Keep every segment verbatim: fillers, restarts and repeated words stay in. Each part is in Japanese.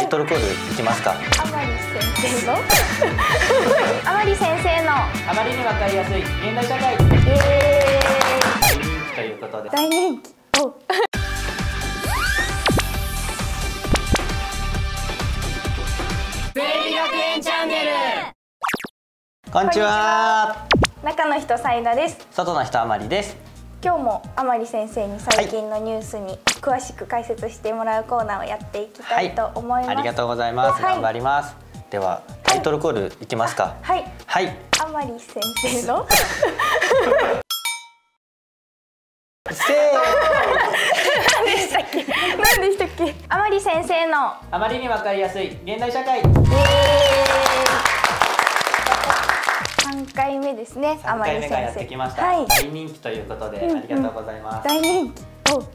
イトルコールいきますか。 あまり先生のあまり先生のあまりにわかりやすい現代社会、イエーイ、大人気ということで。 大人気。お生理学園チャンネル。こんにちは。 中の人サイダです。 外の人あまりです。 今日もあまり先生に最近のニュースに詳しく解説してもらうコーナーをやっていきたいと思います。 はい、ありがとうございます。 はい、 頑張ります。ではタイトルコールいきますか。 はい。 はい。 あまり先生のせー何でしたっけ？何でしたっけ？あまり先生のあまりにわかりやすい現代社会。 三回目ですね。 三回目がやってきました。はい、大人気ということで、ありがとうございます。 大人気。お、よろし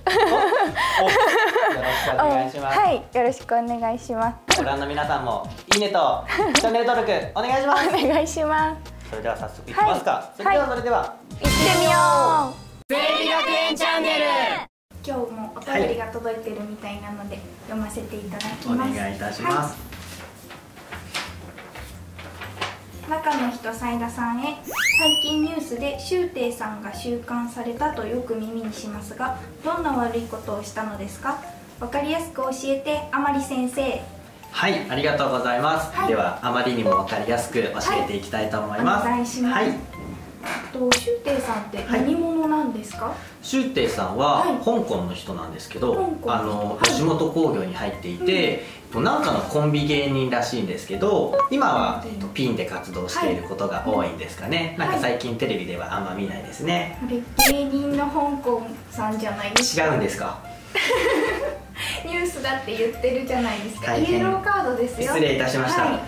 くお願いします。 はい、よろしくお願いします。 ご覧の皆さんもいいねとチャンネル登録お願いします。 お願いします。 それでは早速いきますか。それではそれでは行ってみよう。 生理学園チャンネル。 今日もお便りが届いてるみたいなので、読ませていただきます。 お願いいたします。 中の人斉田さんへ。最近ニュースで周庭さんが収監されたとよく耳にしますが、どんな悪いことをしたのですか？わかりやすく教えて、あまり先生。 はい、ありがとうございます。はい、ではあまりにもわかりやすく教えていきたいと思います。 はい、お願いします。はい、と周庭さんって何者なんですか？はい、 周庭さんは香港の人なんですけど、はい、あの吉本興業に入っていて、うん、なんかのコンビ芸人らしいんですけど、今は、えっと、ピンで活動していることが多いんですかね。はい、なんか最近テレビではあんま見ないですね。 これ芸人の香港さんじゃないですか？ 違うんですか？ ニュースだって言ってるじゃないですか。イエローカードですよ。 失礼いたしました。はい、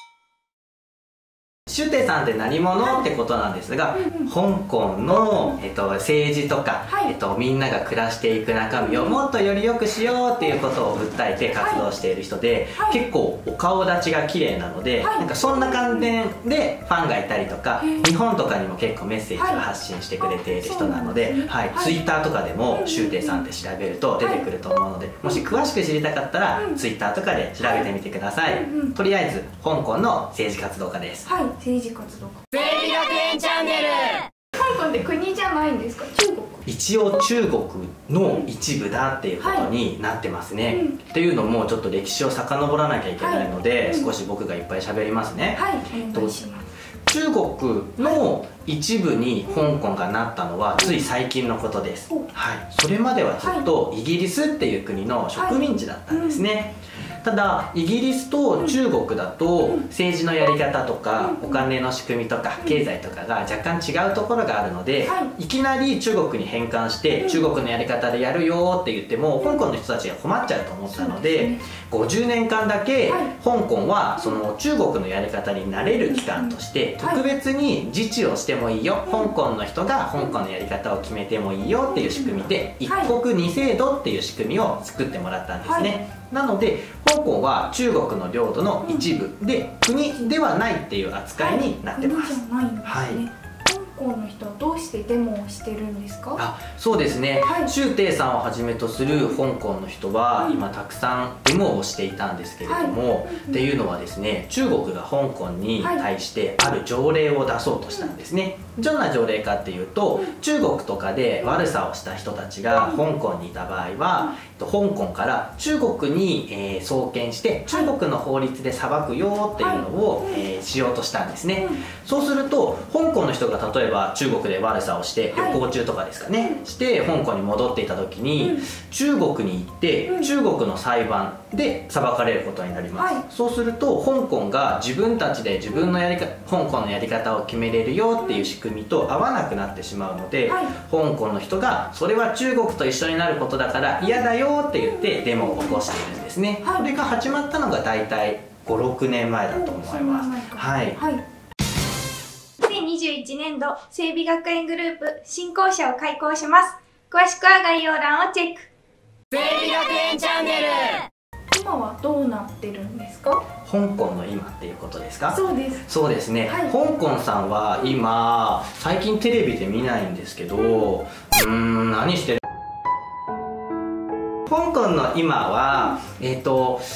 周庭さんって何者ってことなんですが、香港の、えっと、政治とか、はい、えっと、みんなが暮らしていく中身をもっとより良くしようっていうことを訴えて活動している人で、はい、結構お顔立ちが綺麗なので、はい、なんかそんな観点でファンがいたりとか、日本とかにも結構メッセージを発信してくれている人なので、ツイッターとかでも周庭さんって調べると出てくると思うので、もし詳しく知りたかったらツイッターとかで調べてみてください。とりあえず香港の政治活動家です。はい、 政治活動家。 生理学園チャンネル。 香港って国じゃないんですか？中国？ 一応中国の一部だっていうことになってますね。はい、うん、っていうのもちょっと歴史を遡らなきゃいけないので、はい、少し僕がいっぱい喋りますね。はい、お願いします。中国の一部に香港がなったのはつい最近のことです。はい、それまではずっとイギリスっていう国の植民地だったんですね。ただイギリスと中国だと政治のやり方とかお金の仕組みとか経済とかが若干違うところがあるので、いきなり中国に返還して中国のやり方でやるよって言っても香港の人たちが困っちゃうと思ったので、ごじゅうねんかんだけ香港はその中国のやり方に慣れる期間として特別に自治をしてもいいよ、香港の人が香港のやり方を決めてもいいよっていう仕組みで一国二制度っていう仕組みを作ってもらったんですね。なので香港は中国の領土の一部で国ではないっていう扱いになってます。はい。 香港の人はどうしてデモをしてるんですか？ あ、そうですね。周庭さんをはじめとする香港の人は今たくさんデモをしていたんですけれども、っていうのはですね、中国が香港に対してある条例を出そうとしたんですね。どんな条例かっていうと、中国とかで悪さをした人たちが香港にいた場合は香港から中国に、えー、送検して中国の法律で裁くよっていうのを、えー、しようとしたんですね。そうすると香港の人が例えば中国で悪さをして旅行中とかですかね、して香港に戻っていた時に中国に行って中国の裁判で裁かれることになります。そうすると香港が自分たちで自分のやりか香港のやり方を決めれるよっていう仕組みと合わなくなってしまうので、香港の人がそれは中国と一緒になることだから嫌だよって言ってデモを起こしているんですね。これが始まったのが大体ごろくねんまえだと思います。はい。にせんにじゅういちねんど整備学園グループ新校舎を開校します。詳しくは概要欄をチェック。 整備学園チャンネル。 今はどうなってるんですか？ 香港の今っていうことですか？ そうです。 そうですね。はい、香港さんは今最近テレビで見ないんですけど、うーん何してる？香港の今はえっと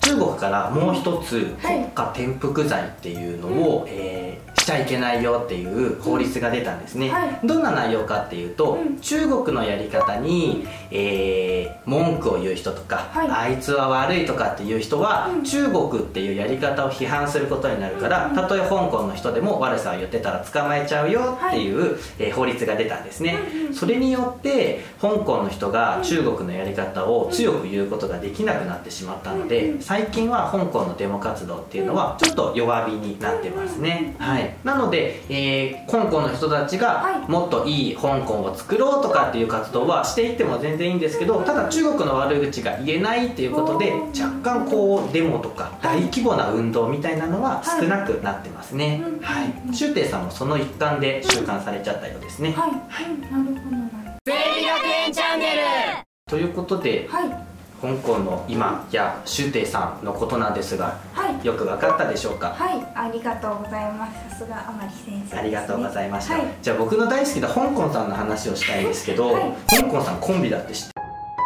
中国からもう一つ国家転覆罪っていうのを、はい、えーしちゃいけないよっていう法律が出たんですね、はい、どんな内容かっていうと、うん、中国のやり方に、えー、文句を言う人とか、はい、あいつは悪いとかっていう人は、うん、中国っていうやり方を批判することになるから、うん、たとえ香港の人でも悪さを言ってたら捕まえちゃうよっていう、はい、えー、法律が出たんですね、うん、それによって香港の人が中国のやり方を強く言うことができなくなってしまったので、最近は香港のデモ活動っていうのはちょっと弱火になってますね、はい、なので、えー、香港の人たちがもっといい香港を作ろうとかっていう活動はしていっても全然いいんですけど、ただ中国の悪口が言えないっていうことで若干こうデモとか大規模な運動みたいなのは少なくなってますね。はい、シュウテイさんもその一環で収監されちゃったようですね。 はい、はい、なるほどなるほど。 生理学園チャンネルということで、はい、香港の今やシュウテイさんのことなんですが、はい、よく分かったでしょうか。 はい、ありがとうございます。さすが甘利先生ですね。 ありがとうございました、はい、じゃあ僕の大好きな香港さんの話をしたいんですけど、はい、香港さんコンビだって知って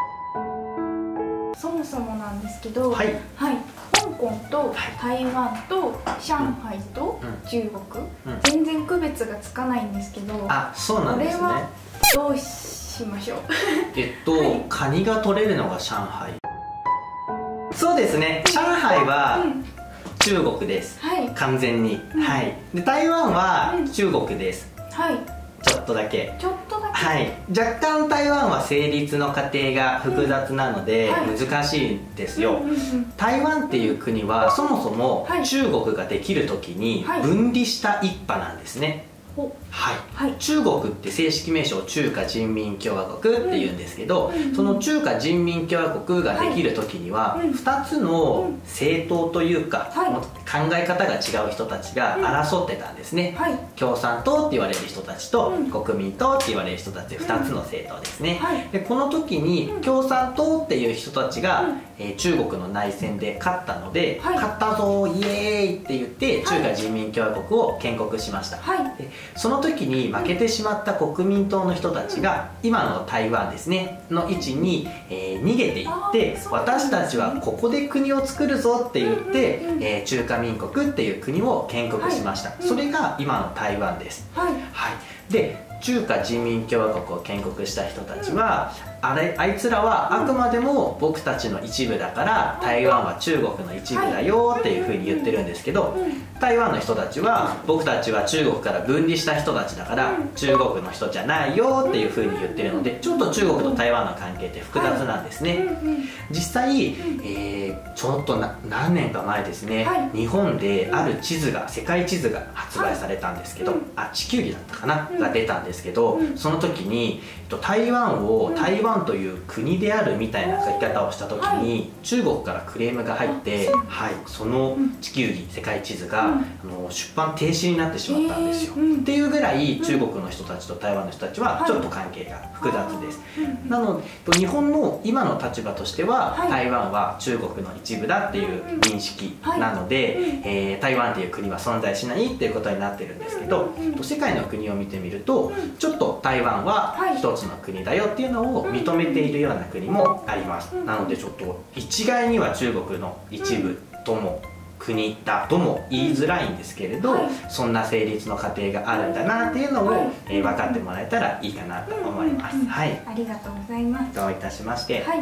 そもそもなんですけど、はい、はい、香港と台湾と上海と中国、うんうん、全然区別がつかないんですけど、 あ、そうなんですね。 これはどうしましょうえっと、はい、カニが取れるのが上海。そうですね、上海は中国です、はい、完全に、うん、はい。で台湾は中国です、うん、はい、ちょっとだけちょっとだけ、 はい、若干台湾は成立の過程が複雑なので難しいんですよ。台湾っていう国はそもそも中国ができる時に分離した一派なんですね。はい、はい、中国って正式名称中華人民共和国っていうんですけど、うん、その中華人民共和国ができる時にはふたつの政党というか、はい、考え方が違う人たちが争ってたんですね、はい、共産党って言われる人たちと国民党って言われる人たちふたつの政党ですね、はい、でこの時に共産党っていう人たちが、えー、中国の内戦で勝ったので、はい、勝ったぞイエーイって言って中華人民共和国を建国しました、はい、でその時に負けてしまった国民党の人たちが今の台湾ですねの位置に、えー、逃げていって、私たちはここで国を作るぞって言って、えー、中華民国っていう国を建国しました、はい、それが今の台湾です、はい、はい、で中華人民共和国を建国した人たちは、あれあいつらはあくまでも僕たちの一部だから台湾は中国の一部だよっていうふうに言ってるんですけど、台湾の人たちは僕たちは中国から分離した人たちだから中国の人じゃないよっていうふうに言ってるので、ちょっと中国と台湾の関係って複雑なんですね。実際、えー、ちょっとな何年か前ですね、日本である地図が世界地図が発売されたんですけど、あ地球儀だったかなが出たんですけど、その時に台湾を台湾という国であるみたいな書き方をした時に中国からクレームが入って、はい、その地球儀世界地図が、あの出版停止になってしまったんですよ、っていうぐらい中国の人たちと台湾の人たちはちょっと関係が複雑です。なので日本の今の立場としては、台湾は中国の一部だっていう認識なので、えー、台湾っていう国は存在しないっていうことになってるんですけど、世界の国を見てみるとちょっと台湾は一つの国だよっていうのを認めているような国もあります。なのでちょっと一概には中国の一部とも国だとも言いづらいんですけれど、はい、そんな成立の過程があるんだなっていうのを、はい、えー、分かってもらえたらいいかなと思います。はい、 ありがとうございます。 どういたしまして。はい、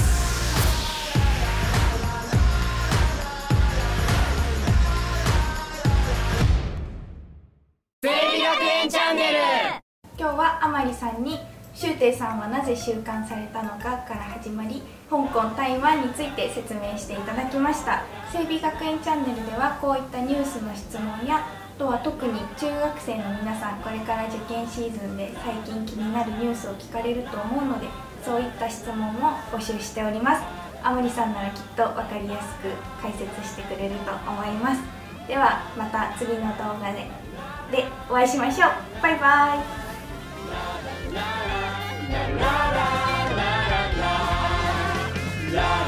生理学園チャンネル。 今日は甘利さんにシュウテイさんはなぜ収監されたのかから始まり、香港、台湾について説明していただきました。整備学園チャンネルではこういったニュースの質問や、あとは特に中学生の皆さん、これから受験シーズンで最近気になるニュースを聞かれると思うので、そういった質問も募集しております。甘利さんならきっと分かりやすく解説してくれると思います。ではまた次の動画ででお会いしましょう。バイバイ。La la la la la la la